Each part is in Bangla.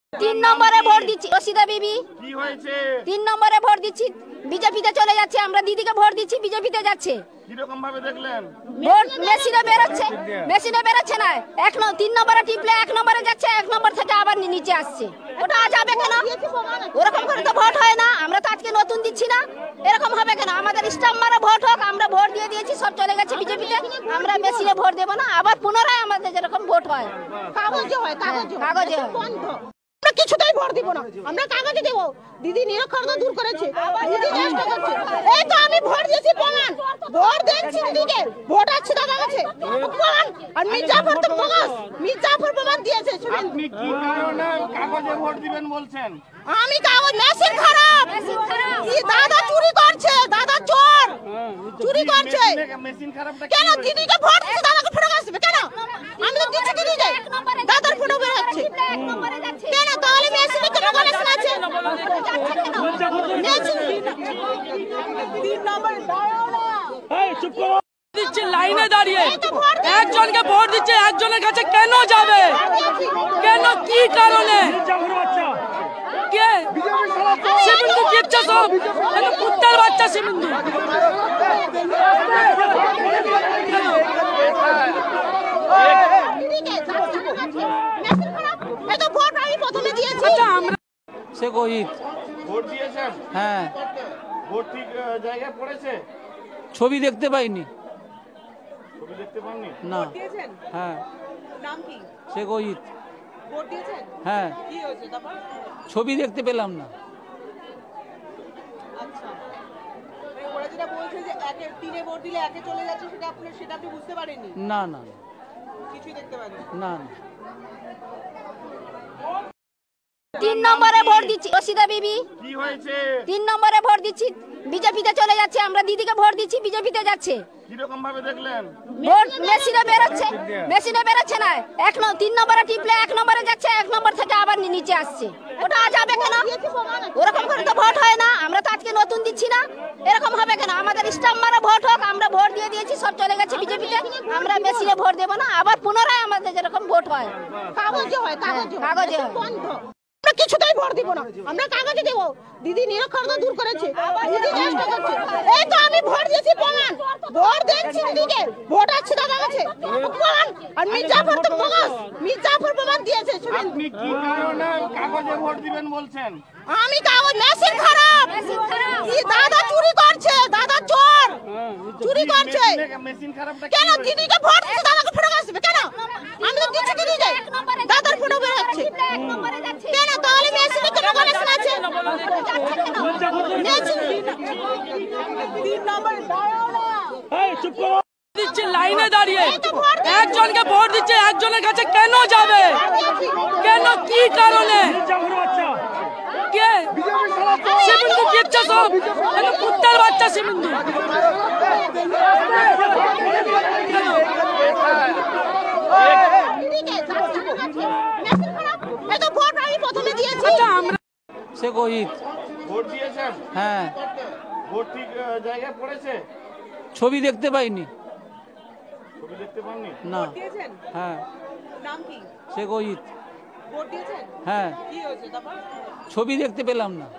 তিন নম্বরে ভোট দিচ্ছি রশিদা বিবি। কি হয়েছে? 3 নম্বরে ভোট দিচ্ছি, বিজেপিতে চলে যাচ্ছে। আমরা দিদিকে ভোট দিচ্ছি, বিজেপিতে যাচ্ছে। কিরকম ভাবে দেখলেন? ভোট মেশিনে বেরোচ্ছে না। 3 নম্বরে টিপলে 1 নম্বরে যাচ্ছে, 1 নম্বর থেকে আবার নিচে আসছে। ওটা যাবে কেন? ওরকম করে তো ভোট হয় না। আমরা তো আজকে নতুন দিচ্ছি না, এরকম হবে কেন? আমাদের স্টাম্প মারা ভোট হোক, আমরা ভোট দিয়ে দিয়েছি, সব চলে গেছে বিজেপিতে। আমরা মেশিনে ভোট দেবো না, আবার পুনরায় আমাদের যেরকম ভোট হয় কাগজে হয়। আমরা কিছুতেই ভোট দিব না, আমরা কাগজে দেব। দিদি নিরক্ষরতা দূর করেছে, দিদি চেষ্টা করছে। এই তো আমি ভোট দিয়েছি, প্রমাণ। ভোট দিয়েছি দিদিকে, ভোট আছে দাদা কাছে প্রমাণ। আর মির্জাফর তো প্রকাশ, মির্জাফর প্রমাণ দিয়েছে। আপনি কি কারণে কাগজে ভোট দিবেন বলছেন? আমি কাগজ মেশিন খারাপ, দাদা চুরি করছে, দাদা চোর চুরি করছে। মেশিন খারাপটা কেন দিদিকে ভোট দিচ্ছে, দাদাকে ফটো আসবে কেন? আমি তো দিচ্ছি দিদিকে, দাদার ফটো বের হচ্ছে কেন? তাহলে মেশিনে কেন কানেকশন আছে? দিচ্ছে লাইনে দাঁড়িয়ে, একজনকে ভোট দিচ্ছে, একজনের কাছে কেন যাবে? কেন, কি কারণে? কে শিবিন্দু দিচ্ছে? সব কুত্তার বাচ্চা শিবিন্দু। শেখ ওহিদ। ভোট দিয়েছেন? হ্যাঁ। ভোট ঠিক জায়গায় পড়েছে? ছবি দেখতে পাইনি। ছবি দেখতে পাননি? না। হ্যাঁ। নাম কি? শেখ ওহিদ। ভোট দিয়েছেন? হ্যাঁ। কি হয়েছে তারপর? ছবি দেখতে পেলাম না। আচ্ছা, ওরা যেটা বলছে যে একে 3-এ ভোট দিলে একে চলে যাচ্ছে, সেটা আপনি বুঝতে পারেননি? না না কিছুই দেখতে পারেননি? না না। 3 নম্বরে ভোট দিচ্ছি রশিদা বিবি। কি হয়েছে? 3 নম্বরে ভোট দিচ্ছি, বিজেপিতে চলে যাচ্ছে। আমরা দিদিকে ভোট দিচ্ছি, বিজেপিতে যাচ্ছে। কিরকম ভাবে দেখলেন? ভোট মেশিনে বেরোচ্ছে না। 3 নম্বরে টিপলে 1 নম্বরে যাচ্ছে, 1 নম্বর থেকে আবার নিচে আসছে। ওটা যাবে কেন? ওরকম করে তো ভোট হয় না। আমরা তো আজকে নতুন দিচ্ছি না, এরকম হবে কেন? আমাদের স্টাম্প মারা ভোট হোক, আমরা ভোট দিয়ে দিয়েছি, সব চলে গেছে বিজেপিতে। আমরা মেশিনে ভোট দেবো না, আবার পুনরায় আমাদের যেরকম ভোট হয় কাগজে হয়। কাগজে হয়। আমরা কিছুতেই ভোট দিব না, আমরা কাগজে দেব। দিদি নিরক্ষরতা দূর করেছে, দিদি চেষ্টা করছে। এই তো আমি ভোট দিয়েছি, প্রমাণ। ভোট দিয়েছি দিদিকে, ভোট আছে দাদা কাছে প্রমাণ। আর মির্জাফর তো প্রকাশ, মির্জাফর প্রমাণ দিয়েছে। আপনি কি কারণে কাগজে ভোট দিবেন বলছেন? আমি কাগজ মেশিন খারাপ, দাদা চুরি করছে, দাদা চোর চুরি করছে। মেশিন খারাপটা কেন দিদিকে ভোট দিচ্ছে, দাদাকে ফটো আসবে কেন? আমি তো দিচ্ছি দিদিকে, দাদার ফটো বের হচ্ছে কেন? তাহলে মেশিনে কেন কানেকশন আছে? দিচ্ছে লাইনে দাঁড়িয়ে, একজনকে ভোট দিচ্ছে, একজনের কাছে কেন যাবে? কেন, কি কারণে? কে শিবিন্দু দিচ্ছে? সব কুত্তার বাচ্চা শিবিন্দু। শেখ ওহিদ। ভোট দিয়েছেন? হ্যাঁ। ভোট ঠিক জায়গায় পড়েছে? ছবি দেখতে পাইনি। ছবি দেখতে পাননি? না। হ্যাঁ। নাম কি? শেখ ওহিদ। ভোট দিয়েছেন? হ্যাঁ। কি হয়েছে তারপর? ছবি দেখতে পেলাম না।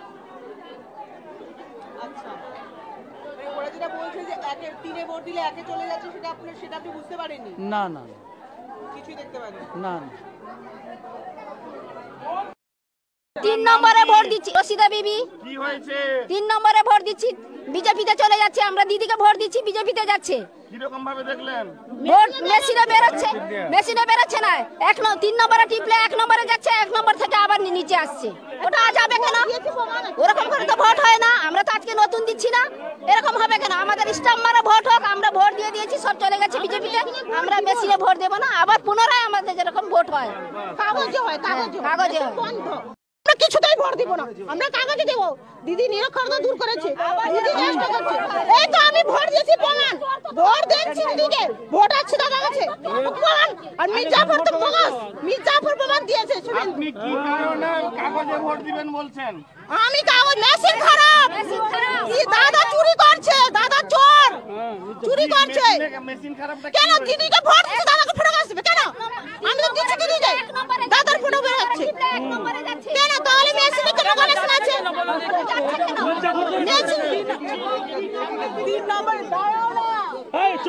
আচ্ছা, ওরা যেটা বলছে যে একে 3-এ ভোট দিলে একে চলে যাচ্ছে, সেটা আপনি বুঝতে পারেননি? না না কিছুই দেখতে পারেননি? না না। 3 নম্বরে ভোট দিচ্ছি রশিদা বিবি। কি হয়েছে? 3 নম্বরে ভোট দিচ্ছি, বিজেপিতে চলে যাচ্ছে। আমরা দিদিকে ভোট দিচ্ছি, বিজেপিতে যাচ্ছে। কিরকম ভাবে দেখলেন? ভোট মেশিনে বেরোচ্ছে না। 3 নম্বরে টিপলে 1 নম্বরে যাচ্ছে, 1 নম্বর থেকে আবার নিচে আসছে। ওটা যাবে কেন? ওরকম করে তো ভোট হয় না। আমরা তো আজকে নতুন দিচ্ছি না, এরকম হবে কেন? আমাদের স্টাম্প মারা ভোট হোক, আমরা ভোট দিয়ে দিয়েছি, সব চলে গেছে বিজেপিতে। আমরা মেশিনে ভোট দেবো না, আবার পুনরায় আমাদের যেরকম ভোট হয় কাগজে হয়। কাগজে হয়। আমরা কিছুতেই ভোট দিব না, আমরা কাগজে দেব। দিদি নিরক্ষরতা দূর করেছে, দিদি চেষ্টা করছে। এই তো আমি ভোট দিয়েছি, প্রমাণ। ভোট দিয়েছি দিদিকে, ভোট আছে দাদা কাছে প্রমাণ। আর মির্জাফর তো প্রকাশ, মির্জাফর প্রমাণ দিয়েছে। আপনি কি কারণে কাগজে ভোট দিবেন বলছেন? আমি কাগজ মেশিন খারাপ, দাদা চুরি করছে, দাদা চোর চুরি করছে। মেশিন খারাপটা কেন দিদিকে ভোট দিচ্ছে, দাদাকে ফটো আসবে কেন? আমি তো দিচ্ছি দিদিকে, দাদার ফটো বের হচ্ছে।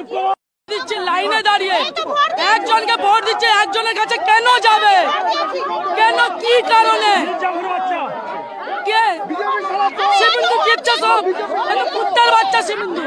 দিচ্ছে লাইনে দাঁড়িয়ে একজনকে ভোট দিচ্ছে, একজনের কাছে কেন যাবে? কেন, কি কারণে? কে শিবিন্দু দিচ্ছে সব, কুত্তার বাচ্চা শিবিন্দু।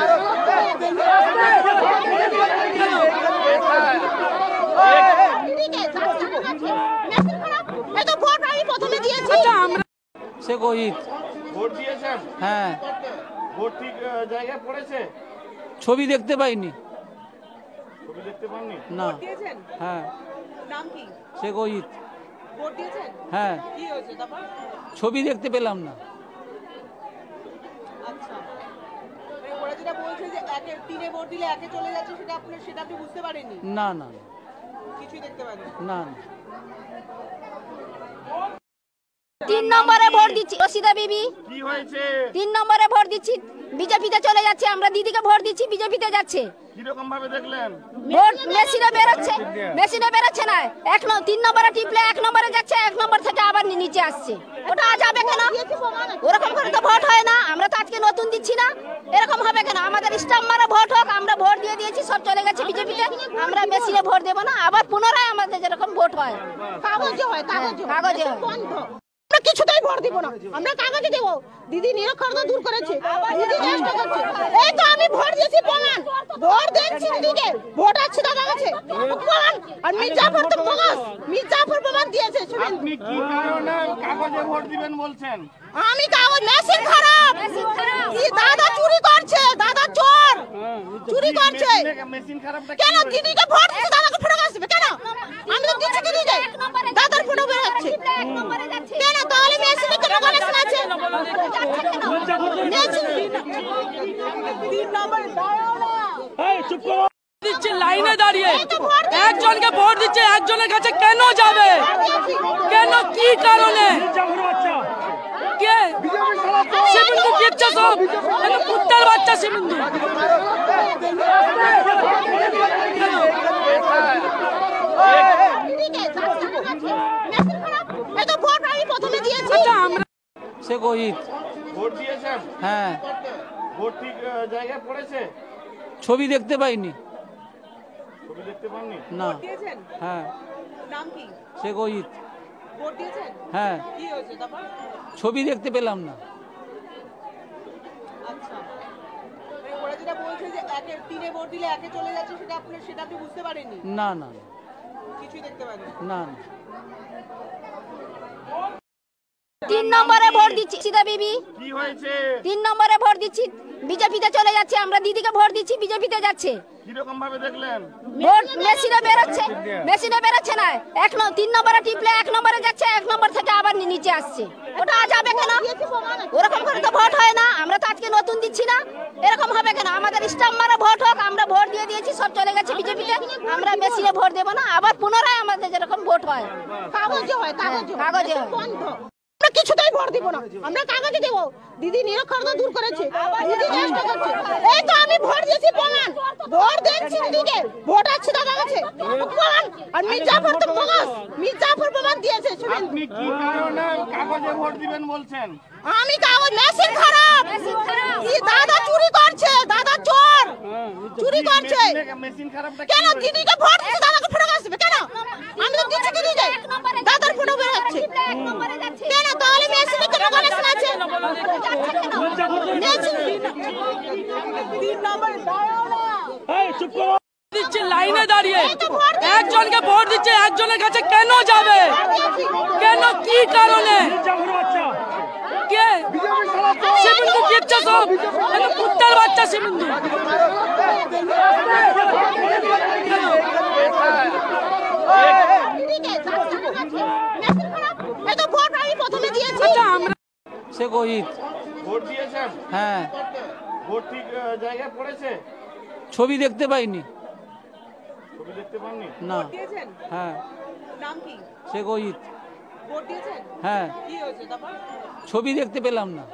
আচ্ছা, আমরা শেখ ওহিত। ভোট দিয়েছেন? হ্যাঁ। ভোট ঠিক জায়গায় পড়েছে? ছবি দেখতে পাইনি। ছবি দেখতে পাননি? না। দিয়েছেন? হ্যাঁ। নাম কি? শেখ ওহিত। ভোট দিয়েছেন? হ্যাঁ। কি হয়েছে তারপর? ছবি দেখতে পেলাম না। আচ্ছা, ওরা যেটা বলছে যে একে তিনে ভোট দিলে একে চলে যাচ্ছে, সেটা আপনি বুঝতে পারেননি? না না না, কিছুই দেখতে পারেননি? না না। 3 নম্বরে ভোট দিচ্ছি রশিদা বিবি, কি হয়েছে? 3 নম্বরে ভোট দিচ্ছি, বিজেপিতে চলে যাচ্ছে। আমরা দিদিকে ভোট দিচ্ছি, বিজেপিতে যাচ্ছে। কিরকম ভাবে দেখলেন? ভোট মেশিনে বেরোচ্ছে না। 3 নম্বরে টিপলে 1 নম্বরে যাচ্ছে, 1 নম্বর থেকে আবার নিচে আসছে। ওটা যাবে কেন? ওরকম করে তো ভোট হয় না। আমরা তো আজকে নতুন দিচ্ছি না, এরকম হবে কেন? আমাদের স্টাম্প মারা ভোট হোক, আমরা ভোট দিয়ে দিয়েছি, সব চলে গেছে বিজেপিতে। আমরা মেশিনে ভোট দেবো না, আবার পুনরায় আমাদের যেরকম ভোট হয় কাগজে হয়, কাগজে হয়। বন্ধ। আমরা কিছুতেই ভোট দিব না, আমরা কাগজে দেবো। দিদি নিরক্ষরতা দূর করেছে, দিদি চেষ্টা করছে। এই তো আমি ভোট দিয়েছি, প্রমাণ। ভোট দিচ্ছি দিদিকে, ভোট আছে দাদা কাছে, প্রমাণ। আর মির্জাফর তো প্রকাশ, মির্জাফর প্রমাণ দিয়েছে। শুনুন, আপনি কি কারণে কাগজে ভোট দিবেন বলছেন? আমি কাগজ মেশিন খারাপ, কি দাদা চুরি করছে, দাদা চোর চুরি করছে। মেশিন খারাপটা কেন দিদিকে ভোট দিচ্ছে, দাদাকে ফটো আসবে কেন? আমি তো দিচ্ছি দিদিকে, দাদার ফটো বেরোচ্ছে কেন? তাহলে মেশিনে কেন কানেকশন আছে? দিচ্ছে লাইনে দাঁড়িয়ে একজনকে ভোট দিচ্ছে, একজনের কাছে কেন যাবে? কেন, কি কারণে? কে শিবিন্দু দিচ্ছে সব, কুত্তার বাচ্চা শিবিন্দু। এই তো ভোট আমি প্রথমে দিয়েছি। আচ্ছা, আমরা শেখ ওহিত। ভোট দিয়েছেন? হ্যাঁ। ভোট ঠিক জায়গায় পড়েছে? ছবি দেখতে পাইনি। ছবি দেখতে পাননি? না। দিয়েছেন? হ্যাঁ। নাম কি? শেখ ওহিত। ভোট দিয়েছেন? হ্যাঁ। কি হয়েছে তারপর? ছবি দেখতে পেলাম না। আচ্ছা, ওরা যেটা বলছে যে একে তিনে ভোট দিলে একে চলে যাচ্ছে, সেটা আপনি বুঝতে পারেননি? না না না, কিছুই দেখতে পারেননি? না না। 3 নম্বরে ভোট দিচ্ছি রশিদা বিবি, কি হয়েছে? 3 নম্বরে ভোট দিচ্ছি, বিজেপিতে চলে যাচ্ছে। আমরা দিদিকে ভোট দিচ্ছি, বিজেপিতে যাচ্ছে। কিরকম ভাবে দেখলেন? ভোট মেশিনে বেরোচ্ছে না। 3 নম্বরে টিপলে 1 নম্বরে যাচ্ছে, 1 নম্বর থেকে আবার নিচে আসছে। ওটা যাবে কেন? ওরকম করে তো ভোট হয় না। আমরা তো আজকে নতুন দিচ্ছি না, এরকম হবে কেন? আমাদের স্টাম্প মারা ভোট হোক, আমরা ভোট দিয়ে দিয়েছি, সব চলে গেছে বিজেপিতে। আমরা মেশিনে ভোট দেবো না, আবার পুনরায় আমাদের যেরকম ভোট হয় কাগজে হয়, কাগজে হয়। বন্ধ। আমরা কিছুতেই ভোট দিব না, আমরা কাগজে দেবো। দিদি নিরক্ষরতা দূর করেছে, দিদি চেষ্টা করছে। এই তো আমি ভোট দিয়েছি, প্রমাণ। ভোট দিচ্ছি দিদিকে, ভোট আছে দাদা কাছে, প্রমাণ। আর মির্জাফর তো প্রকাশ, মির্জাফর প্রমাণ দিয়েছে। শুনুন, আপনি কি কারণে কাগজে ভোট দিবেন বলছেন? আমি কাগজ মেশিন খারাপ, কি দাদা চুরি করছে, দাদা চোর চুরি করছে। মেশিন খারাপটা কেন দিদিকে ভোট দিচ্ছে, দাদাকে ফটো আসবে কেন? আমি তো দিচ্ছি দিদিকে, দাদার ফটো বেরোচ্ছে কেন? তাহলে মেশিনে কেন কানেকশন আছে? দিচ্ছে লাইনে দাঁড়িয়ে একজনকে ভোট দিচ্ছে, একজনের কাছে কেন যাবে? কেন, কি কারণে? কে শিবিন্দু দিচ্ছে সব, কুত্তার বাচ্চা শিবিন্দু। এই তো ভোট আমি প্রথমে দিয়েছি। আচ্ছা, আমরা শেখ ওহিত। ভোট দিয়েছেন? হ্যাঁ। ভোট ঠিক জায়গায় পড়েছে? ছবি দেখতে পাইনি। ছবি দেখতে পাননি? না। দিয়েছেন? হ্যাঁ। নাম কি? শেখ ওহিত। ভোট দিয়েছেন? হ্যাঁ। কি হয়েছে তারপর? ছবি দেখতে পেলাম না।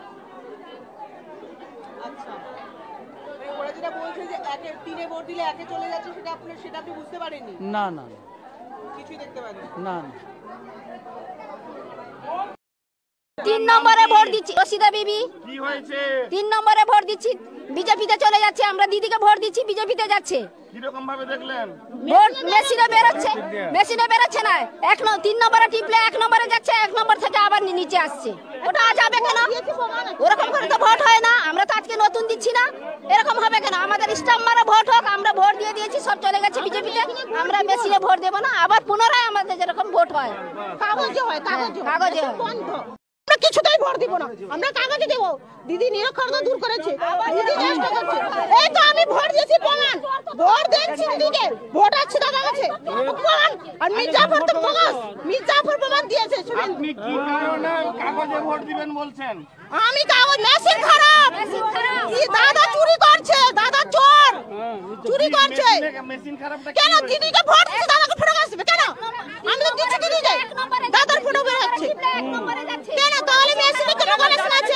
আচ্ছা, ওরা যেটা বলছে যে একে তিনে ভোট দিলে একে চলে যাচ্ছে, সেটা আপনি বুঝতে পারেননি? না না না, কিছুই দেখতে পারেননি? না না। তিন নম্বরে ভোট দিচ্ছি রশিদা বিবি। কি হয়েছে? 3 নম্বরে ভোট দিচ্ছি, বিজেপিতে চলে যাচ্ছে। আমরা দিদিকে ভোট দিচ্ছি, বিজেপিতে যাচ্ছে। কিরকম ভাবে দেখলেন? ভোট মেশিনে বেরোচ্ছে না। 3 নম্বরে টিপলে 1 নম্বরে যাচ্ছে, 1 নম্বর থেকে আবার নিচে আসছে। ওটা যাবে কেন? ওরকম করে তো ভোট হয় না। আমরা তো আজকে নতুন দিচ্ছি না, এরকম হবে কেন? আমাদের স্টাম্প মারা ভোট হোক, আমরা ভোট দিয়ে দিয়েছি, সব চলে গেছে বিজেপিতে। আমরা মেশিনে ভোট দেবো না, আবার পুনরায় আমাদের যেরকম ভোট হয় কাগজে হয়, কাগজে হয়। বন্ধ। আমরা কিছুতেই ভোট দিব না, আমরা কাগজে দেবো। দিদি নিরক্ষরতা দূর করেছে, দিদি চেষ্টা করছে। এই তো আমি ভোট দিয়েছি, প্রমাণ। ভোট দিচ্ছি দিদিকে, ভোট আছে দাদা কাছে, প্রমাণ। আর মির্জাফর তো প্রকাশ, মির্জাফর প্রমাণ দিয়েছে। শুনুন, আপনি কি কারণে কাগজে ভোট দিবেন বলছেন? আমি কাগজ মেশিন খারাপ, কি দাদা চুরি করছে, দাদা চোর চুরি করছে। মেশিন খারাপটা কেন দিদিকে ভোট দিচ্ছে, দাদাকে ফটো আসবে কেন? আমি তো দিচ্ছি দিদিকে, দাদার ফটো বের হচ্ছে কেন? তাহলে মেশিনে কেন কানেকশন আছে?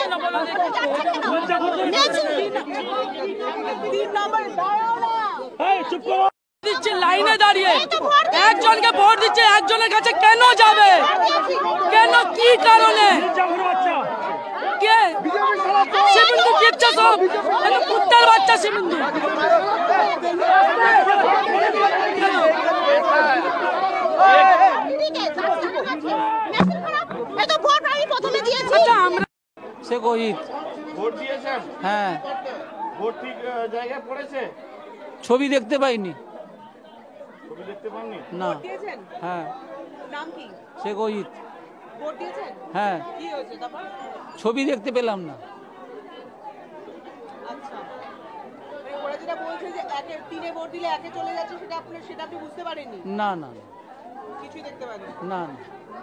মেশিন 3 নম্বর দিচ্ছে লাইনে দাঁড়িয়ে একজনকে ভোট দিচ্ছে, একজনের কাছে কেন যাবে? কেন, কি কারণে? কে শিবন্দু দিচ্ছে সব? কুত্তার বাচ্চা শিবন্দু। এই তো ভোট আমি প্রথমে দিয়েছি। আমরা সে কহিত। ভোট দিয়েছেন? হ্যাঁ, ভোট ঠিক জায়গায় পড়েছে? ছবি দেখতে পাইনি। ছবি দেখতে পাননি? না। দিয়েছেন? হ্যাঁ, নাম কি? সে কহিত। ভোট দিয়েছেন? হ্যাঁ, কি হয়েছে তারপর? ছবি দেখতে পেলাম না। আচ্ছা, ওরা যেটা বলছে যে একে 3-এ ভোট দিলে একে চলে যাচ্ছে, সেটা আপনি বুঝতে পারেননি? না না না, কিছুই দেখতে পারেন? না না।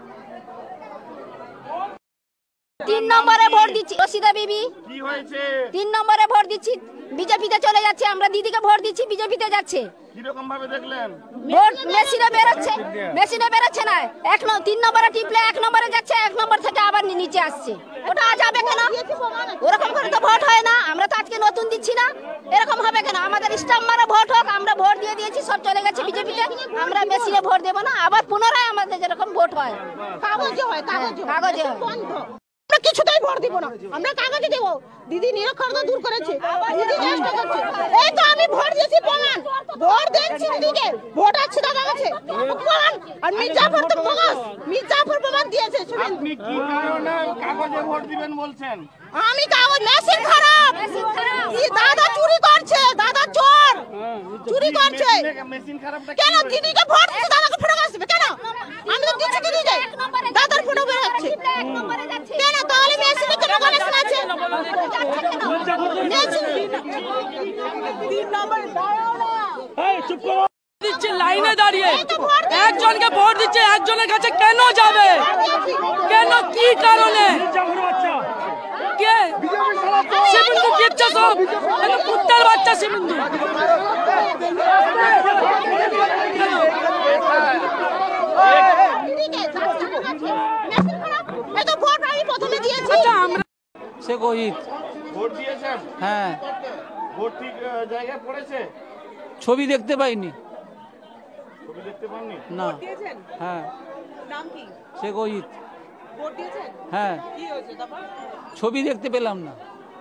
3 নম্বরে ভোট দিচ্ছি রশিদা বিবি। কি হয়েছে? 3 নম্বরে ভোট দিচ্ছি, বিজেপিতে চলে যাচ্ছে। আমরা দিদিকে ভোট দিচ্ছি, বিজেপিতে যাচ্ছে। কিরকম ভাবে দেখলেন? ভোট মেশিনে বেরোচ্ছে না। 3 নম্বরে টিপলে 1 নম্বরে যাচ্ছে, 1 নম্বর থেকে আবার নিচে আসছে। ওটা যাবে কেন? ওরকম করে তো ভোট হয় না। আমরা তো আজকে নতুন দিচ্ছি না, এরকম হবে কেন? আমাদের স্টাম্প মারা ভোট হোক, আমরা ভোট দিয়ে দিয়েছি, সব চলে গেছে বিজেপিতে। আমরা মেশিনে ভোট দেবো না, আবার পুনরায় আমাদের যেরকম ভোট হয় কাগজে হয়, কাগজে হয়। বন্ধ। আমরা কিছুতেই ভোট দিব না, আমরা কাগজে দেবো। দিদি নিরক্ষরতা দূর করেছে, দিদি চেষ্টা করছে। এই তো আমি ভোট দিয়েছি, প্রমাণ। ভোট দিচ্ছি দিদিকে, ভোট আছে দাদা কাছে, প্রমাণ। আর মির্জাফর তো প্রকাশ, মির্জাফর প্রমাণ দিয়েছে। শুনুন, আপনি কি কারণে কাগজে ভোট দিবেন বলছেন? আমি কাগজ মেশিন খারাপ, কি দাদা চুরি করছে, দাদা চোর চুরি করছে। মেশিন খারাপটা কেন দিদিকে ভোট দিচ্ছে, দাদাকে ফটো আসবে কেন? আমি তো দিচ্ছি দিদিকে, দাদার ফটো বের হচ্ছে কেন? তাহলে মেশিনে কেন কানেকশন আছে? মেশিন 3 নম্বর দিচ্ছে লাইনে দাঁড়িয়ে একজনকে ভোট দিচ্ছে, একজনের কাছে কেন যাবে? কেন, কি কারণে? কে শিবন্দু দিচ্ছে সব? কুত্তার বাচ্চা শিবন্দু। এই তো ভোট আমি প্রথমে দিয়েছি। আমরা সে কহিত। ভোট দিয়েছেন? হ্যাঁ, ভোট ঠিক জায়গায় পড়েছে? ছবি দেখতে পাইনি। ছবি দেখতে পাননি? না। দিয়েছেন? হ্যাঁ, নাম কি? সে কহিত। ভোট দিয়েছেন? হ্যাঁ, কি হয়েছে তারপর? ছবি দেখতে পেলাম না।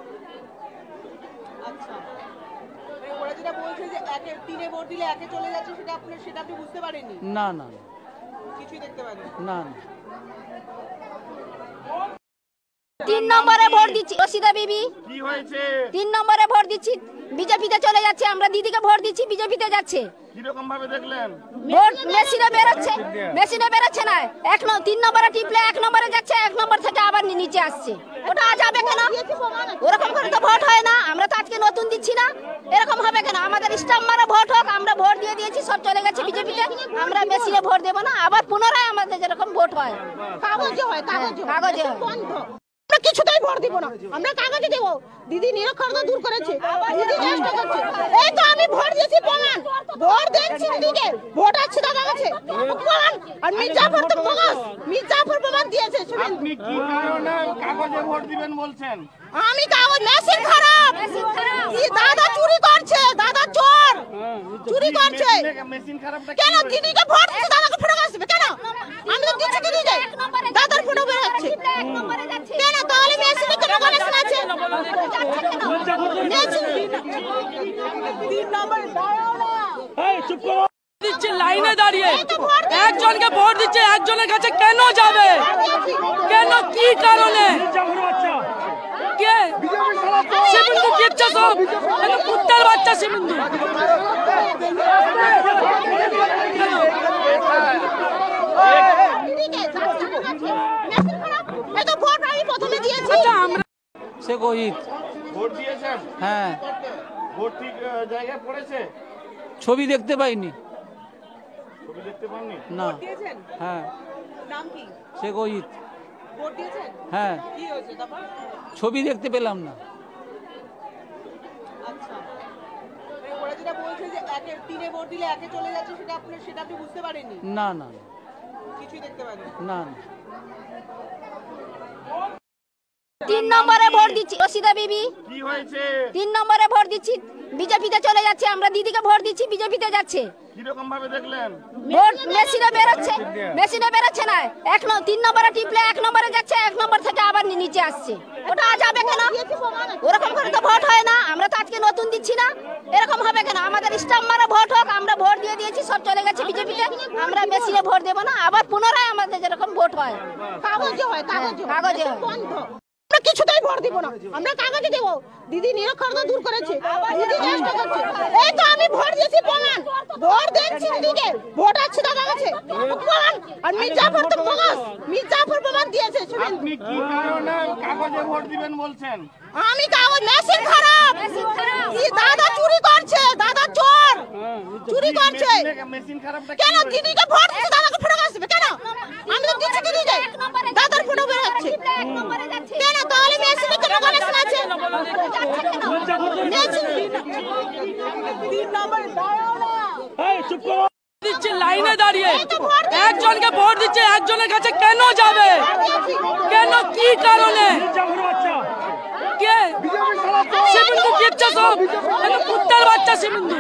আচ্ছা, ওরা যেটা বলছে যে 3-এ ভোট দিলে একে চলে যাচ্ছে, সেটা আপনি বুঝতে পারেননি? না না না, কিছুই দেখতে পারেন? না না। 3 নম্বরে ভোট দিচ্ছি রশিদা বিবি। কি হয়েছে? 3 নম্বরে ভোট দিচ্ছি, বিজেপিতে চলে যাচ্ছে। আমরা দিদিকে ভোট দিচ্ছি, বিজেপিতে যাচ্ছে। কিরকম ভাবে দেখলেন? ভোট মেশিনে বেরোচ্ছে না। 3 নম্বরে টিপলে 1 নম্বরে যাচ্ছে, 1 নম্বর থেকে আবার নিচে আসছে। ওটা যাবে কেন? ওরকম করে তো ভোট হয় না। আমরা তো আজকে নতুন দিচ্ছি না, এরকম হবে কেন? আমাদের স্টাম্প মারা ভোট হোক, আমরা ভোট দিয়ে দিয়েছি, সব চলে গেছে বিজেপিতে। আমরা মেশিনে ভোট দেবো না, আবার পুনরায় আমাদের যেরকম ভোট হয় কাগজে হয়, কাগজে হয়। বন্ধ। আমরা কিছুতেই ভোট দিব না, আমরা কাগজে দেবো। দিদি নিরক্ষরতা দূর করেছে, দিদি চেষ্টা করছে। এই তো আমি ভোট দিয়েছি, প্রমাণ। ভোট দিচ্ছি দিদিকে, ভোট আছে দাদা কাছে, প্রমাণ। আর মির্জাফর তো প্রকাশ, মির্জাফর প্রমাণ দিয়েছে। শুনুন, আপনি কি কারণে কাগজে ভোট দিবেন বলছেন? আমি কাগজ মেশিন খারাপ, কি দাদা চুরি করছে, দাদা চোর চুরি করছে। মেশিন খারাপটা কেন দিদিকে ভোট দিচ্ছে, দাদাকে ফটো আসবে কেন? আমি তো দিচ্ছি দিদিকে, দাদার ফটো বের হচ্ছে তিন নম্বর দিচ্ছে লাইনে দাঁড়িয়ে একজনকে ভোট দিচ্ছে একজনের কাছে কেন যাবে কেন কি কারণে কে শিবিন্দু কিচ্ছে সব এটা কুত্তার বাচ্চা শিবিন্দু এই তো ভোট আমি প্রথমে দিয়েছি। আচ্ছা আমরা সে অজিত ভোট দিয়েছেন? হ্যাঁ ভোট ঠিক জায়গায় পড়েছে? ছবি দেখতে পাইনি ছবি দেখতে পাননি? না দিয়েছেন? হ্যাঁ নাম কি? সে অজিত ভোট দিয়েছেন? হ্যাঁ কি হয়েছে তারপর? ছবি দেখতে পেলাম না আচ্ছা ওরা যেটা বলছে যে একে তিনে ভোট দিলে একে চলে যাচ্ছে সেটা আপনি বুঝতে পারেননি? না না না, কিছুই দেখতে পারেননি? না না 3 নম্বরে ভোট দিচ্ছি রশিদা বিবি, কি হয়েছে? 3 নম্বরে ভোট দিচ্ছি বিজেপিতে চলে যাচ্ছে। আমরা দিদিকে ভোট দিচ্ছি বিজেপিতে যাচ্ছে। কিরকম ভাবে দেখলেন? ভোট মেশিনে বেরোচ্ছে না। 3 নম্বরে টিপলে 1 নম্বরে যাচ্ছে, 1 নম্বর থেকে আবার নিচে আসছে। ওটা যাবে কেন? ওরকম করে তো ভোট হয় না। আমরা তো আজকে নতুন দিচ্ছি না, এরকম হবে কেন? আমাদের স্টাম্প মারা ভোট হোক, আমরা ভোট দিয়ে দিয়েছি, সব চলে গেছে বিজেপিতে। আমরা মেশিনে ভোট দেবো না, আবার পুনরায় আমাদের যেরকম ভোট হয় কাগজে হয়, কাগজে হয়। বন্ধ। আমরা কিছুতেই ভোট দিব না, আমরা কাগজে দেব। দিদি নিরক্ষরতা দূর করেছে, দিদি চেষ্টা করছে। এই তো আমি ভোট দিয়েছি প্রমাণ, ভোট দিয়েছি দিদিকে, ভোট আছে দাদা কাছে প্রমাণ। আর মির্জাফর তো প্রমাণ, মির্জাফর প্রমাণ দিয়েছে। শুনেন, আপনি কি কারণে কাগজে ভোট দিবেন বলছেন? আমি কাগজ মেশিন খারাপ, এই দাদা চুরি করছে, দাদা চোর চুরি করছে। মেশিন খারাপটা কেন দিদিকে ভোট দিচ্ছে, দাদাকে ফেরত আসবে কেন? আমি তো দিচ্ছি দিদিকে, দাদার ফোটো বের হচ্ছে কেন? তাহলে মেশিনে কেন কানেকশন আছে? মেশিন তিন নম্বর দিচ্ছে লাইনে দাঁড়িয়ে একজনকে ভোট দিচ্ছে একজনের কাছে কেন যাবে কেন কি কারণে কে শিবিন্দু কিচ্ছে সব এটা কুত্তার বাচ্চা শিবিন্দু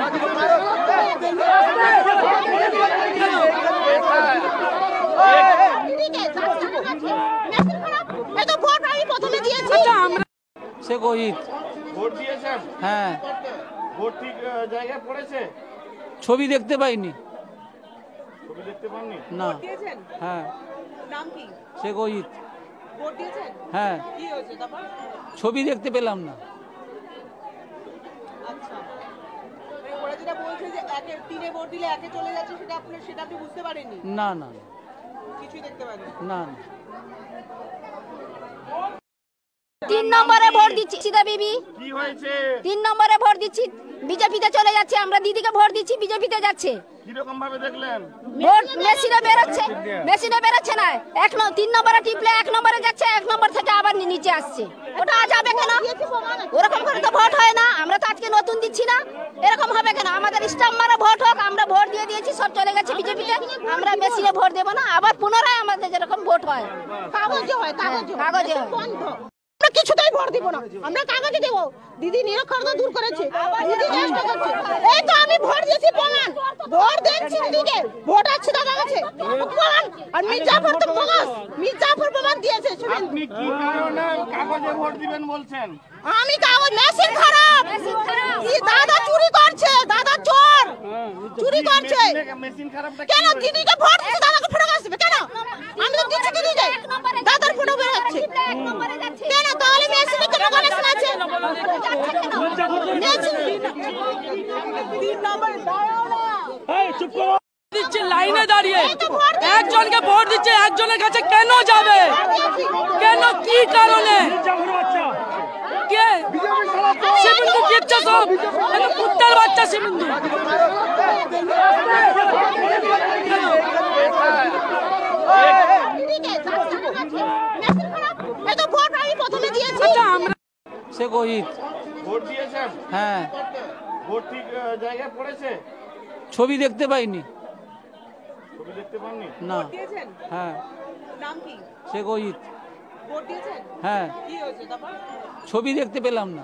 এই তো ভোট আমি প্রথমে দিয়েছি। আচ্ছা আমরা সে অজিত ভোট দিয়েছেন? হ্যাঁ ভোট ঠিক জায়গায় পড়েছে? ছবি দেখতে পাইনি ছবি দেখতে পাননি? না দিয়েছেন? হ্যাঁ নাম কি? সে অজিত ভোট দিয়েছেন? হ্যাঁ কি হয়েছে তারপর? ছবি দেখতে পেলাম না আচ্ছা ওরা যেটা বলছে যে তিনে ভোট দিলে একে চলে যাচ্ছে সেটা আপনি বুঝতে পারেননি? না না না, কিছুই দেখতে পারেননি? না না 3 নম্বরে ভোট দিচ্ছি রশিদা বিবি, কি হয়েছে? 3 নম্বরে ভোট দিচ্ছি বিজেপিতে চলে যাচ্ছে। আমরা দিদিকে ভোট দিচ্ছি বিজেপিতে যাচ্ছে। কিরকম ভাবে দেখলেন? ভোট মেশিনে বেরোচ্ছে না। 3 নম্বরে টিপলে 1 নম্বরে যাচ্ছে, 1 নম্বর থেকে আবার নিচে আসছে। ওটা যাবে কেন? ওরকম করে তো ভোট হয় না। আমরা তো আজকে নতুন দিচ্ছি না, এরকম হবে কেন? আমাদের স্টাম্প মারা ভোট হোক, আমরা ভোট দিয়ে দিয়েছি, সব চলে গেছে বিজেপিতে। আমরা মেশিনে ভোট দেবো না, আবার পুনরায় আমাদের যেরকম ভোট হয় কাগজে হয়, কাগজে হয়। বন্ধ। আমরা কিছুতেই ভোট দিব না, আমরা কাগজে দেব। দিদি নিরক্ষরতা দূর করেছে, দিদি চেষ্টা করছে। এই তো আমি ভোট দিয়েছি প্রমাণ, ভোট দিয়েছি দিদিকে, ভোট আছে দাদা কাছে প্রমাণ। আর মির্জাফর তো প্রমাণ, মির্জাফর প্রমাণ দিয়েছে। শুনেন, আপনি কি কারণে কাগজে ভোট দিবেন বলছেন? আমি কাগজ মেশিন খারাপ, এই দাদা চুরি করছে, দাদা চোর চুরি করছে। মেশিন খারাপটা কেন দিদিকে ভোট দিচ্ছে, দাদাকে ফেরত আসবে কেন? আমি তো দিচ্ছি দিদিকে, দাদার ফোটো বের হচ্ছে কেন? তাহলে মেশিনে কেন কানেকশন আছে? মেশিন তিন নম্বর দিচ্ছে লাইনে দাঁড়িয়ে একজনকে ভোট দিচ্ছে একজনের কাছে কেন যাবে কেন কি কারণে কে শিবিন্দু কিচ্ছে সব এটা কুত্তার বাচ্চা শিবিন্দু এই তো ভোট আমি প্রথমে দিয়েছি। আচ্ছা আমরা সে অজিত ভোট দিয়েছেন? হ্যাঁ ভোট ঠিক জায়গায় পড়েছে? ছবি দেখতে পাইনি ছবি দেখতে পাননি? না দিয়েছেন? হ্যাঁ নাম কি? সে অজিত ভোট দিয়েছেন? হ্যাঁ কি হয়েছে তারপর? ছবি দেখতে পেলাম না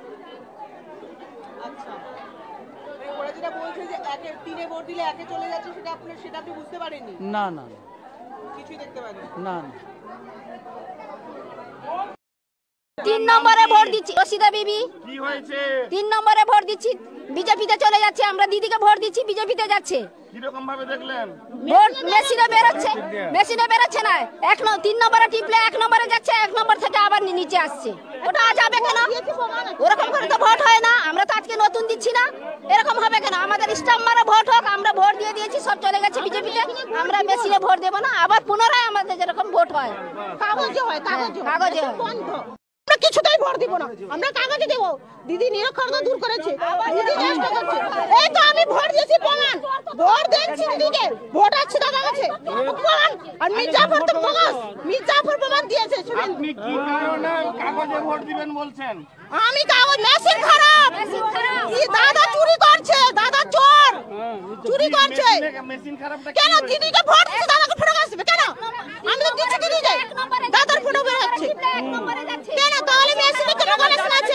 আচ্ছা ওরা যেটা বলছে যে তিনে ভোট দিলে একে চলে যাচ্ছে সেটা আপনি বুঝতে পারেননি? না না না, কিছুই দেখতে পারেননি? না না তিন নম্বরে ভোট দিচ্ছি রশিদা বিবি। কি হয়েছে? 3 নম্বরে ভোট দিচ্ছি, বিজেপিতে চলে যাচ্ছে। আমরা দিদিকে ভোট দিচ্ছি, বিজেপিতে যাচ্ছে। কিরকম ভাবে দেখলেন? ভোট মেশিনে বেরোচ্ছে না। 3 নম্বরে টিপলে 1 নম্বরে যাচ্ছে, 1 নম্বর থেকে আবার নিচে আসছে। ওটা যাবে কেন? ওরকম করে তো ভোট হয় না। আমরা তো আজকে নতুন দিচ্ছি না, এরকম হবে কেন? আমাদের স্টাম্প মারা ভোট হোক, আমরা ভোট দিয়ে দিয়েছি, সব চলে গেছে বিজেপিতে। আমরা মেশিনে ভোট দেবো না, আবার পুনরায় আমাদের যেরকম ভোট হয় কাগজে হয়, কাগজে হয়। বন্ধ। আমরা কিছুতেই ভোট দিব না, আমরা কাগজে দেব। দিদি নিরক্ষরতা দূর করেছে, দিদি চেষ্টা করছে। এই তো আমি ভোট দিয়েছি, প্রমাণ। ভোট দিচ্ছি দিদিকে, ভোট আছে দাদা কাছে প্রমাণ। আর মির্জাফর তো প্রমাণ, মির্জাফর প্রমাণ দিয়েছে। শুনেন, আপনি কি কারণে কাগজে ভোট দিবেন বলছেন? আমি কাগজ মেশিন খারাপ, এই দাদা চুরি করছে, দাদা চোর চুরি করছে। মেশিন খারাপটা কেন দিদিকে ভোট দিচ্ছে, দাদাকে ফটো আসবে কেন? আমি তো দিচ্ছি দিদিকে, দাদার ফটো বের হচ্ছে কেন? তাহলে মেশিনে কেন কানেকশন আছে?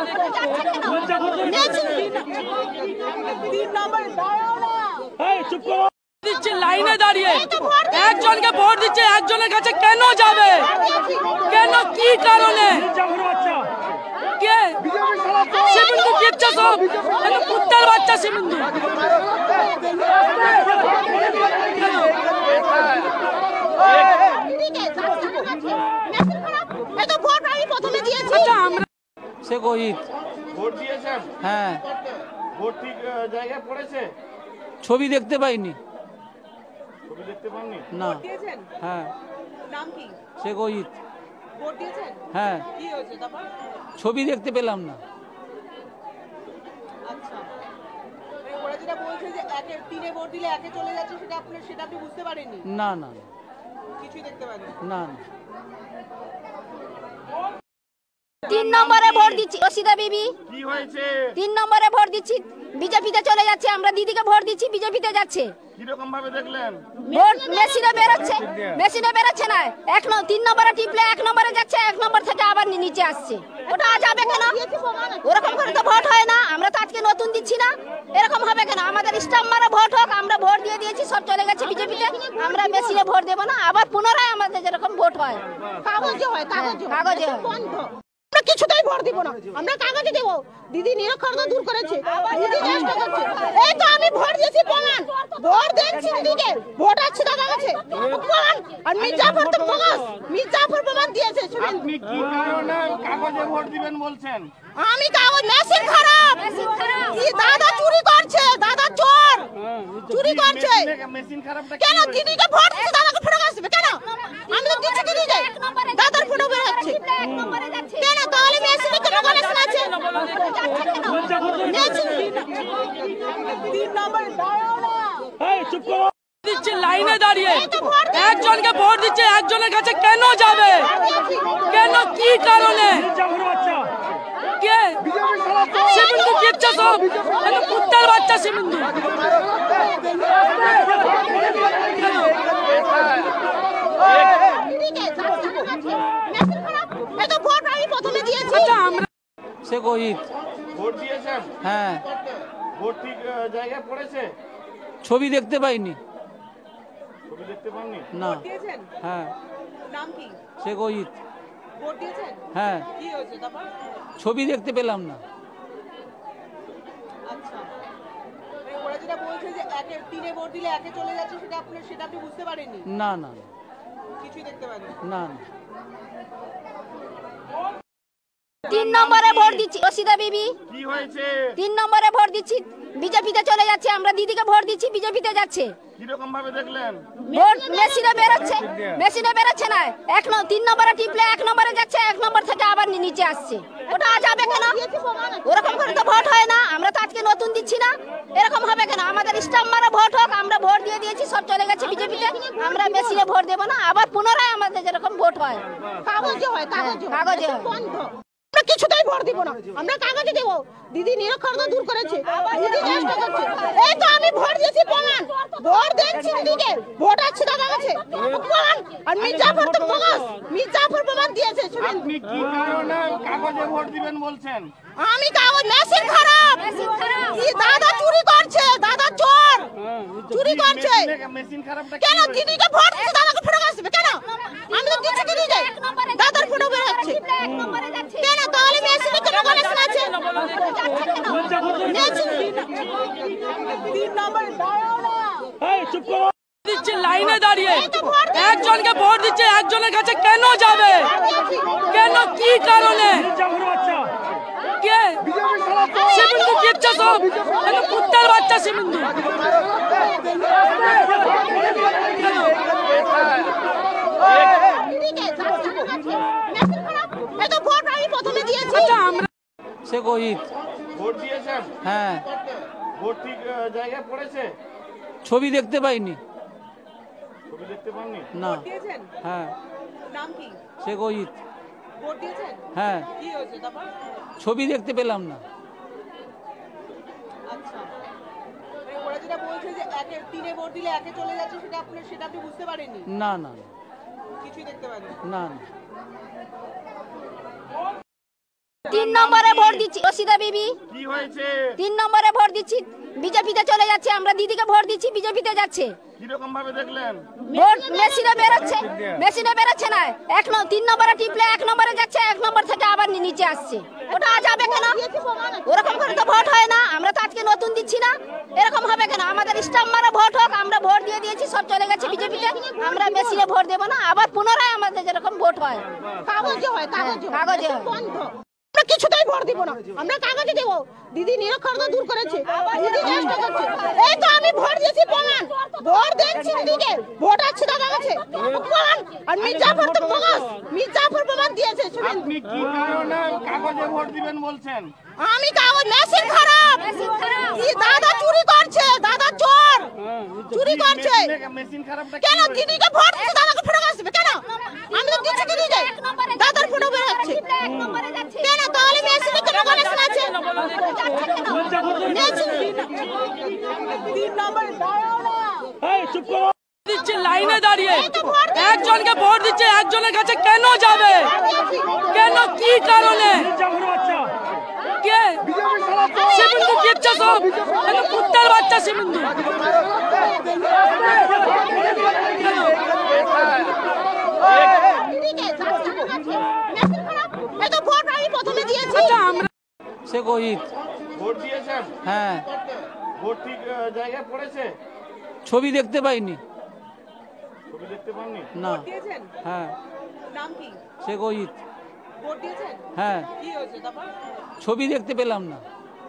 দিচ্ছে লাইনে দাঁড়িয়ে একজনকে ভোট দিচ্ছে, একজনের কাছে কেন যাবে? কেন, কি কারণে? কে শিবিন্দু দিচ্ছে সব? কুত্তার বাচ্চা শিবিন্দু। আচ্ছা, আমরা সে গহিত। ভোট দিয়েছেন? হ্যাঁ, ভোট ঠিক জায়গায় পড়েছে? ছবি দেখতে পাইনি। ছবি দেখতে পাননি? না। দিয়েছেন? হ্যাঁ, নাম কি? সে গহিত। ভোট দিয়েছেন? হ্যাঁ, কি হয়েছে তারপর? ছবি দেখতে পেলাম না। আচ্ছা, ওরা যেটা বলছে যে তিনে ভোট দিলে একে চলে যাচ্ছে, সেটা আপনি বুঝতে পারেননি? না না কিছুই দেখতে পারেননি? না। 3 নম্বরে ভোট দিচ্ছি রশিদা বিবি। কি হয়েছে? 3 নম্বরে ভোট দিচ্ছি, বিজেপিতে চলে যাচ্ছে। আমরা দিদিকে ভোট দিচ্ছি, বিজেপিতে যাচ্ছে। কিরকম ভাবে দেখলেন? ভোট মেশিনে বেরোচ্ছে না। 3 নম্বরে টিপলে 1 নম্বরে যাচ্ছে, 1 নম্বর থেকে আবার নিচে আসছে। ওটা যাবে কেন? ওরকম করে তো ভোট হয় না। আমরা তো আজকে নতুন দিচ্ছি না, এরকম হবে কেন? আমাদের স্টাম্প মারা ভোট হোক, আমরা ভোট দিয়ে দিয়েছি, সব চলে গেছে বিজেপিতে। আমরা মেশিনে ভোট দেবো না, আবার পুনরায় আমাদের যেরকম ভোট হয় কাগজে হয়, কাগজে হয়। বন্ধ। আমরা কিছুতেই ভোট দিব না, আমরা কাগজে দেব। দিদি নিরক্ষরতা দূর করেছে, দিদি চেষ্টা করছে। এই তো আমি ভোট দিয়েছি, প্রমাণ। ভোট দিচ্ছি দিদিকে, ভোট আছে দাদা কাছে প্রমাণ। আর মির্জাফর তো প্রমাণ, মির্জাফর প্রমাণ দিয়েছে। শুনেন, আপনি কি কারণে কাগজে ভোট দিবেন বলছেন? আমি কাগজ মেশিন খারাপ, এই দাদা চুরি করছে, দাদা চোর চুরি করছে। মেশিন খারাপটা কেন দিদিকে ভোট দিচ্ছে, দাদাকে ফটো আসবে কেন? আমি তো দিচ্ছি দিদিকে, দাদার ফটো বের হচ্ছে কেন? তাহলে মেশিনে কেন কানেকশন আছে? দিচ্ছে লাইনে দাঁড়িয়ে একজনকে ভোট দিচ্ছে, একজনের কাছে কেন যাবে? কেন, কি কারণে? কে শিবিন্দু দিচ্ছে সব? কুত্তার বাচ্চা শিবিন্দু। আচ্ছা, আমরা সে গহিত। ভোট দিয়েছেন? হ্যাঁ, ভোট ঠিক জায়গায় পড়েছে? ছবি দেখতে পাইনি। ছবি দেখতে পাননি? না। দিয়েছেন? হ্যাঁ, নাম কি? সে গহিত। ভোট দিয়েছেন? হ্যাঁ, কি হয়েছে তারপর? ছবি দেখতে পেলাম না। আচ্ছা, ওরা যেটা বলছে যে তিনে ভোট দিলে একে চলে যাচ্ছে, সেটা আপনি বুঝতে পারেননি? না না কিছুই দেখতে পারেননি? না। 3 নম্বরে ভোট দিচ্ছি রশিদা বিবি। কি হয়েছে? 3 নম্বরে ভোট দিচ্ছি, বিজেপিতে চলে যাচ্ছে। আমরা দিদিকে ভোট দিচ্ছি, বিজেপিতে যাচ্ছে। কিরকম ভাবে দেখলেন? ভোট মেশিনে বেরোচ্ছে না। 3 নম্বরে টিপলে 1 নম্বরে যাচ্ছে, 1 নম্বর থেকে আবার নিচে আসছে। ওটা যাবে কেন? ওরকম করে তো ভোট হয় না। আমরা তো আজকে নতুন দিচ্ছি না, এরকম হবে কেন? আমাদের স্টাম্প মারা ভোট হোক, আমরা ভোট দিয়ে দিয়েছি, সব চলে গেছে বিজেপিতে। আমরা মেশিনে ভোট দেবো না, আবার পুনরায় আমাদের যেরকম ভোট হয় কাগজে হয়, কাগজে হয়। বন্ধ। আমরা কিছুতেই ভোট দিব না, আমরা কাগজে দেব। দিদি নিরক্ষরতা দূর করেছে, দিদি চেষ্টা করছে। এই তো আমি ভোট দিয়েছি, প্রমাণ। ভোট দিচ্ছি দিদিকে, ভোট আছে দাদা কাছে প্রমাণ। আর মির্জাফর তো প্রমাণ, মির্জাফর প্রমাণ দিয়েছে। শুনেন, আপনি কি কারণে কাগজে ভোট দিবেন বলছেন? আমি কাগজ মেশিন খারাপ, এই দাদা চুরি করছে, দাদা চোর চুরি করছে। মেশিন খারাপটা কেন দিদিকে ভোট দিচ্ছে, দাদাকে ফটো আসবে কেন? আমি তো দিচ্ছি দিদিকে, দাদার ফটো বের হচ্ছে যাচ্ছে এক নম্বরে যাচ্ছে কেন তাহলে মেশিনে কেন কানেকশন আছে মেশিন 3 নম্বর দাঁড়াও না দিচ্ছে লাইনে দাঁড়িয়ে একজনকে ভোট দিচ্ছে একজনের কাছে কেন যাবে কেন কি কারণে কে শিবিন্দু কিচ্ছে সব কুত্তার বাচ্চা শিবিন্দু মেশিন খারাপ এত ভোট আমি প্রথমে দিয়েছি আচ্ছা আমরা সে কহিত ভোট দিয়েছেন? হ্যাঁ ভোট ঠিক জায়গায় পড়েছে? ছবি দেখতে পাইনি ছবি দেখতে পাননি? না দিয়েছেন হ্যাঁ নাম কি সে কহিত ভোট দিয়েছেন হ্যাঁ কি হয়েছে তারপর ছবি দেখতে পেলাম না আচ্ছা ওরা যেটা বলছে যে একে 3 ভোট দিলে একে চলে যাচ্ছে সেটা আপনি বুঝতে পারেননি না না কিছুই দেখতে পারেননি না না 3 নম্বরে ভোট দিচ্ছি রশিদা বিবি কি হয়েছে? 3 নম্বরে ভোট দিচ্ছি বিজেপিতে চলে যাচ্ছে আমরা দিদিকে ভোট দিচ্ছি বিজেপিতে যাচ্ছে কিরকম ভাবে দেখলেন? ভোট মেশিনে বেরোচ্ছে না 3 নম্বরে টিপলে 1 নম্বরে যাচ্ছে 1 নম্বর থেকে আবার নিচে আসছে ওটা যাবে কেন ওরকম করে তো ভোট হয় না আমরা তো আজকে নতুন দিচ্ছি না এরকম হবে কেন আমাদের স্টাম্প মারা ভোট হোক আমরা ভোট দিয়ে দিয়েছি সব চলে গেছে বিজেপিতে আমরা মেশিনে ভোট দেবো না আবার পুনরায় আমাদের যেরকম ভোট হয় কাগজে হয় কাগজে হয়। বন্ধ আমরা কিছুতেই ভোট দিব না আমরা কাগজে দেব দিদি নিরক্ষরতা দূর করেছে দিদি চেষ্টা করছে এই তো আমি ভোট দিয়েছি প্রমাণ ভোট দিচ্ছি দিদিকে ভোট আছে দাদা কাছে প্রমাণ আর মির্জাফর তো বগস মির্জাফর প্রমাণ দিয়েছে শুনেন আপনি কি কারণে কাগজে ভোট দিবেন বলছেন? আমি কাগজ মেশিন খারাপ কি দাদা চুরি করছে দাদা চোর চুরি করছে মেশিন খারাপটা কেন দিদিকে ভোট দিচ্ছে দাদাকে ফটো আসবে কেন আমি তো দিচ্ছি দিদিকে দাদার ফটো বের হচ্ছে কেন তাহলে মেশিনে কেন কানেকশন আছে মেশিন 3 নম্বর দাঁড়াও না দিচ্ছে লাইনে দাঁড়িয়ে একজনকে ভোট দিচ্ছে একজনের কাছে কেন যাবে কেন কি কারণে কে শিবিন্দু কিচ্ছে সব কুত্তার বাচ্চা শিবিন্দু মেশিন খারাপ এত ভোট আমি প্রথমে দিয়েছি আচ্ছা আমরা সে কহিত ভোট দিয়েছেন? হ্যাঁ ভোট ঠিক জায়গায় পড়েছে? ছবি দেখতে পাইনি ছবি দেখতে পাননি? না দিয়েছেন হ্যাঁ নাম কি সে কহিত ভোট দিয়েছেন হ্যাঁ কি হয়েছে তারপর ছবি দেখতে পেলাম না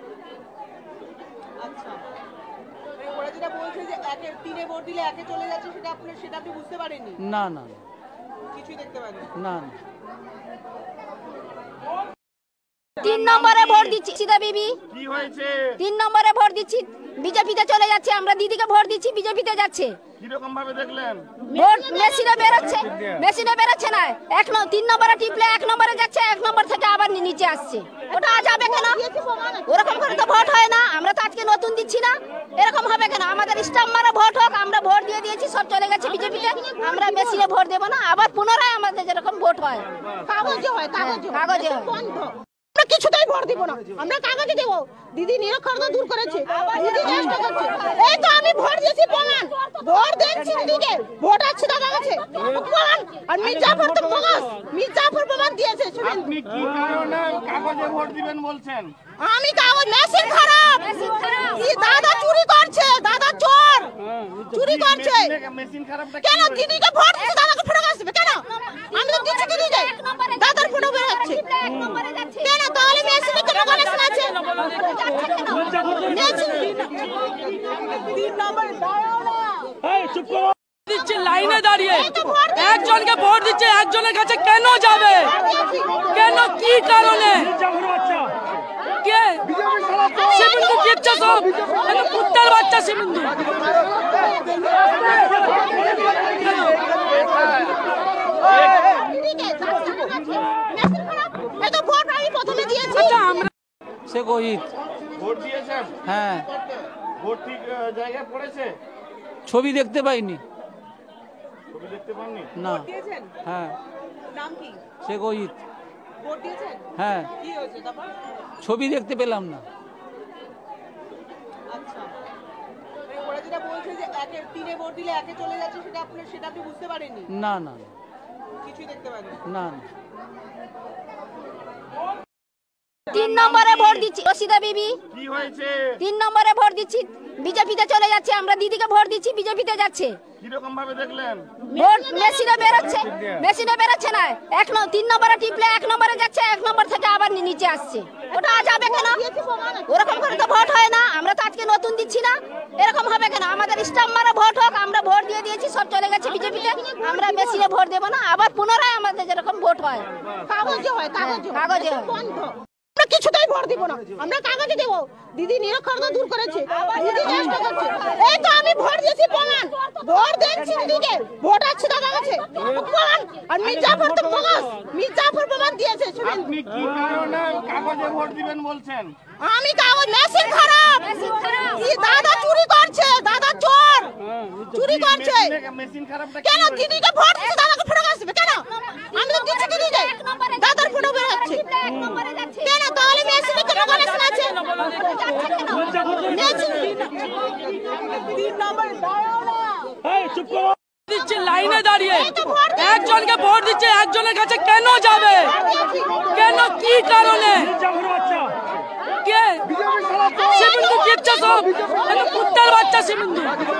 আচ্ছা ওরা যেটা বলছে যে একে 3 ভোট দিলে একে চলে যাচ্ছে সেটা আপনি বুঝতে পারেননি না না কিছুই দেখতে পারেননি না না 3 নম্বরে ভোট দিচ্ছি রশিদা বিবি কি হয়েছে? 3 নম্বরে ভোট দিচ্ছি বিজেপিতে চলে যাচ্ছে আমরা দিদিকে ভোট দিচ্ছি বিজেপিতে যাচ্ছে কিরকম ভাবে দেখলেন? ভোট মেশিনে বেরোচ্ছে না 3 নম্বরে টিপলে 1 নম্বরে যাচ্ছে 1 নম্বর থেকে আবার নিচে আসছে ওটা যাবে কেন ওরকম করে তো ভোট হয় না আমরা তো আজকে নতুন দিচ্ছি না এরকম হবে কেন আমাদের স্টাম্প মারা ভোট হোক আমরা ভোট দিয়ে দিয়েছি সব চলে গেছে বিজেপিতে আমরা মেশিনে ভোট দেবো না আবার পুনরায় আমাদের যেরকম ভোট হয় কাগজে হয় কাগজে হয়। বন্ধ আমরা কিছুতেই ভোট দিব না আমরা কাগজে দেব দিদি নিরক্ষরতা দূর করেছে দিদি চেষ্টা করছে এই তো আমি ভোট দিয়েছি প্রমাণ ভোট দিচ্ছি দিদিকে ভোট আছে দাদা কাছে প্রমাণ আর মির্জাফর তো বগস মির্জাফর প্রমাণ দিয়েছে শুনেন আপনি কি কারণে কাগজে ভোট দিবেন বলছেন? আমি কাগজ মেশিন খারাপ কি দাদা চুরি করছে দাদা চোর চুরি করছে মেশিন খারাপটা কেন দিদিকে ভোট দিচ্ছে দাদাকে ফটো আসবে কেন আমি তো দিচ্ছি দিদিকে দাদার ফটো বের হচ্ছে কেন তাহলে মেশিনে কেন কানেকশন আছে মেশিন 3 নম্বর দাঁড়াও না দিচ্ছে লাইনে দাঁড়িয়ে একজনকে ভোট দিচ্ছে একজনের কাছে কেন যাবে কেন কি কারণে কে শিবিন্দু কিচ্ছে সব কুত্তার বাচ্চা শিবিন্দু মেশিন খারাপ এত ভোট আমি প্রথমে দিয়েছি আচ্ছা আমরা সে কহিত ভোট দিয়েছেন? হ্যাঁ ভোট ঠিক জায়গায় পড়েছে? ছবি দেখতে পাইনি ছবি দেখতে পাননি? না দিয়েছেন হ্যাঁ নাম কি সে কহিত ভোট দিয়েছেন হ্যাঁ কি হয়েছে তারপর ছবি দেখতে পেলাম না আচ্ছা ওরা যেটা বলছে যে একে 3 ভোট দিলে একে চলে যাচ্ছে সেটা আপনি বুঝতে পারেননি না না কিছুই দেখতে পাইনি। না না 3 নম্বরে ভোট দিচ্ছি রশিদা বিবি কি হয়েছে 3 নম্বরে ভোট দিচ্ছি বিজেপিতে চলে যাচ্ছে আমরা দিদিকে ভোট দিচ্ছি বিজেপিতে যাচ্ছে কিরকম ভাবে দেখলেন? ভোট মেশিনে বেরোচ্ছে না 3 নম্বরে টিপলে 1 নম্বরে যাচ্ছে 1 নম্বর থেকে আবার নিচে আসছে ওটা যাবে কেন ওরকম করে তো ভোট হয় না আমরা তো আজকে নতুন দিচ্ছি না এরকম হবে কেন আমাদের স্টাম্প মারা ভোট হোক আমরা ভোট দিয়ে দিয়েছি সব চলে গেছে বিজেপিতে আমরা মেশিনে ভোট দেব না আবার পুনরায় আমাদের যেরকম ভোট হয় কাগজে হয় কাগজে হয়। বন্ধ আমরা কিছুতেই ভোট দিব না আমরা কাগজে দেব দিদি নিরক্ষরতা দূর করেছে দিদি চেষ্টা করছে এই তো আমি ভোট দিয়েছি প্রমাণ ভোট দিচ্ছি দিদিকে ভোট আছে দাদা কাছে প্রমাণ আর মির্জাফর তো বগস মির্জাফর প্রমাণ দিয়েছে শুনুন আপনি কি কারণে কাগজে ভোট দিবেন বলছেন? আমি কাগজ মেশিন খারাপ কি দাদা চুরি করছে দাদা চোর চুরি করছে মেশিন খারাপটা কি কেন হয়েছে? দিদিকে ভোট দিচ্ছে দাদাকে ফটো আসবে কেন আমি তো দিচ্ছি দিদিকে দাদার ফটো বের হচ্ছে কেন তাহলে মেশিনে কেন কানেকশন আছে মেশিন 3 নম্বর দাঁড়াও না দিচ্ছে লাইনে দাঁড়িয়ে একজনকে ভোট দিচ্ছে একজনের কাছে কেন যাবে কেন কি কারণে কে শিবিন্দু জিতছে সব কুত্তার বাচ্চা শিবিন্দু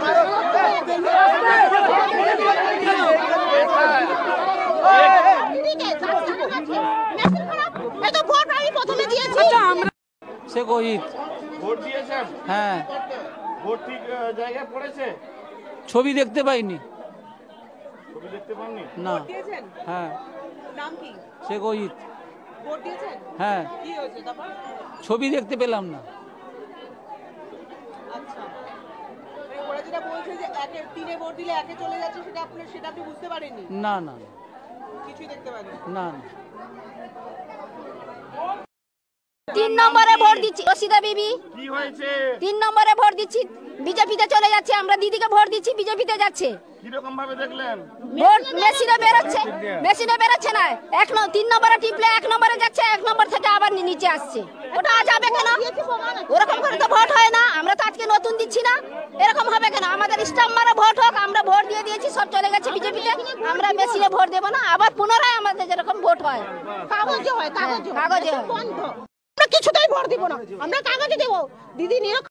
দিদিকে মেশিন খারাপ এই তো ভোট আমি প্রথমে দিয়েছি আমরা শেখ ওহিত ভোট দিয়েছেন? হ্যাঁ ভোট ঠিক জায়গায় পড়েছে? ছবি দেখতে পাইনি ছবি দেখতে পাননি? না দিয়েছেন? হ্যাঁ নাম কি? শেখ ওহিত ভোট দিয়েছেন? হ্যাঁ কি হয়েছে তারপর? ছবি দেখতে পেলাম না আচ্ছা। ওরা যেটা বলছে যে একে 3-এ ভোট দিলে একে চলে যাচ্ছে সেটা আপনি বুঝতে পারেননি? না না কিছুই দেখতে পাইনি। না না 3 নম্বরে ভোট দিচ্ছি রশিদা বিবি কি হয়েছে 3 নম্বরে ভোট দিচ্ছি বিজেপিতে চলে যাচ্ছে আমরা দিদিকে ভোট দিচ্ছি বিজেপিতে যাচ্ছে কিরকম ভাবে দেখলেন? ভোট মেশিনে বেরোচ্ছে না 3 নম্বরে টিপলে 1 নম্বরে যাচ্ছে 1 নম্বর থেকে আবার নিচে আসছে ওটা যাবে কেন ওরকম করে তো ভোট হয় না আমরা তো আজকে নতুন দিচ্ছি না এরকম হবে কেন আমাদের স্টাম্প মারা ভোট হোক আমরা ভোট দিয়ে দিয়েছি সব চলে গেছে বিজেপিতে আমরা মেশিনে ভোট দেব না আবার পুনরায় আমাদের যেরকম ভোট হয় কাগজে হয় কাগজে হয়। বন্ধ আমরা কিছুতেই ভোট দিব না আমরা কাগজে দেব দিদি নিরক্ষর